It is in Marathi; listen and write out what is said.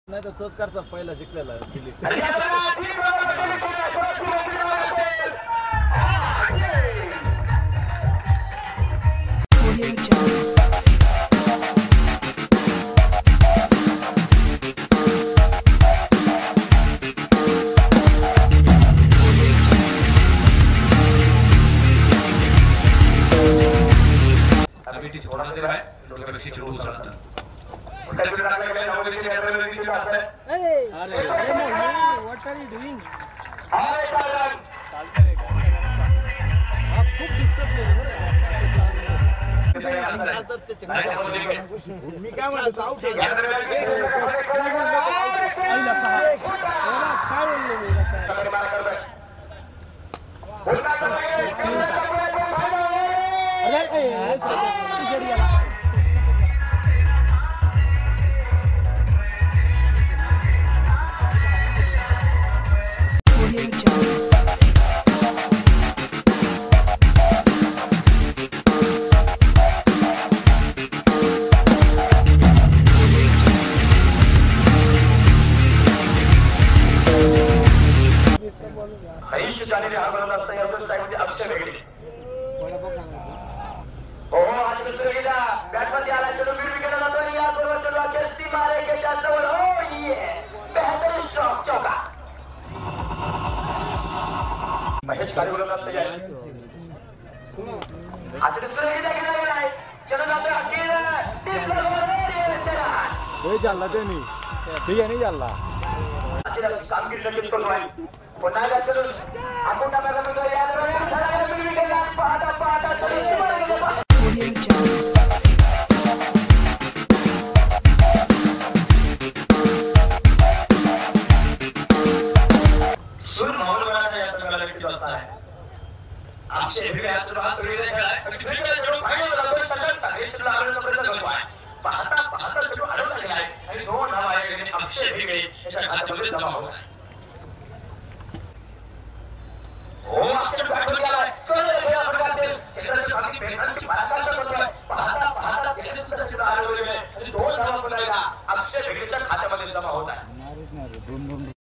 नाही तर तोच करता पहिला जिंकलेला दिल्ली. अभी थोड़ा देर है लोग कशी चेंडू उचलतात. What are you doing? खूप डिस्टर्ब मी काय म्हणतो आउट आहे काय बोललो जाने आंदोलन असतं यातच टाइममध्ये अक्षय भेटले. हो आज दुसरीला गणपती आला चलो बीड विकेट जातो आणि या बरोबर चलो अखेरती मारे के जवळ हो ये बेहतरीन स्ट्रोक चौका. महेश काळे बोलत असते आज दुसरीला गेला आहे चलो जातो अखेर टीम बरोबर चला हे चालला त्यांनी ठीक आहे नाही चालला कामगिरी नक्कीच करतो आहे. पुन्हा चलो आपण टाकायला मिळतो या पाहता पाहता सूर माहोल बनाना या संघाला किती वाजता आहे. अक्षय भिडे हा तुला सुरू खेळाय पण भिडे चेंडू फायनल जातोय सलग हे चेंडू आडून पर्यंत गलतो आहे. पाहता पाहता चेंडू आडून गेलाय आणि दोन धावा आहे अक्षय भिडे याच्या खात्यामध्ये जमा होत आहे. हो अक्षय पाठवून गेलाय चल या प्रकारचे क्षेत्राची बाकी पेनल्टी भारताच्या बरोबर पाहता पाहता त्याने सुद्धा चेंडू आडून गेले आणि दोन धावा पुन्हा अक्षय भिडेच्या खात्यामध्ये जमा होत आहे.